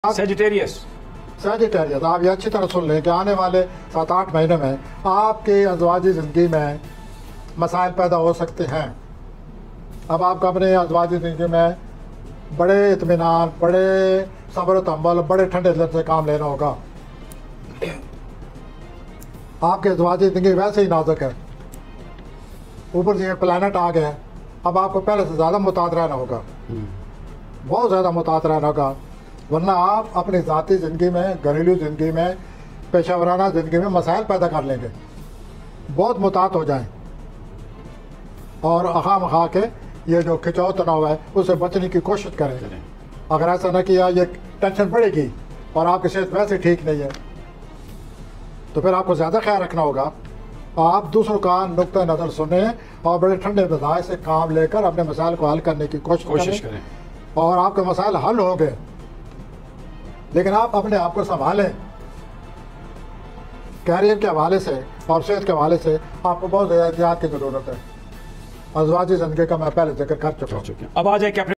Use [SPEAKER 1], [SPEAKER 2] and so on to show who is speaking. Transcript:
[SPEAKER 1] Sagittarius
[SPEAKER 2] Sagittarius आप ये अच्छी तरह सुन लें कि आने वाले 7-8 महीने में आपके अज़वाजी ज़िंदगी में मसाइल पैदा हो सकते हैं। अब आपको अपने अज़वाजी ज़िंदगी में बड़े इत्मीनान, बड़े सब्र तम्बल, बड़े ठंडे दिल से काम लेना होगा। आपके अज़वाजी ज़िंदगी वैसे ही नाजुक है, ऊपर से ये प्लानट आ गया, अब आपको पहले से ज़्यादा मुताद रहना होगा, बहुत ज़्यादा मुताद रहना होगा, वरना आप अपनी ज़ाती ज़िंदगी में, घरेलू ज़िंदगी में, पेशा वराना ज़िंदगी में मसाइल पैदा कर लेंगे, बहुत मुताद हो जाएं और अखा के ये जो खिंचाव तनाव है उससे बचने की कोशिश करें। अगर ऐसा न किया ये टेंशन बढ़ेगी और आपकी सेहत वैसे ठीक नहीं है तो फिर आपको ज़्यादा ख्याल रखना होगा। आप दूसरों का नुक्ता नज़र सुने और बड़े ठंडे मिजाज से काम लेकर अपने मसाइल को हल करने की कोशिश करें और आपके मसाइल हल हो गए, लेकिन आप अपने आप को संभालें। कैरियर के हवाले से और सेहत के हवाले से आपको बहुत ज़्यादा एहतियात की ज़रूरत है। अज़वाजी ज़िंदगी का मैं पहले जिक्र कर चुका हूँ।
[SPEAKER 1] अब आ जाए कि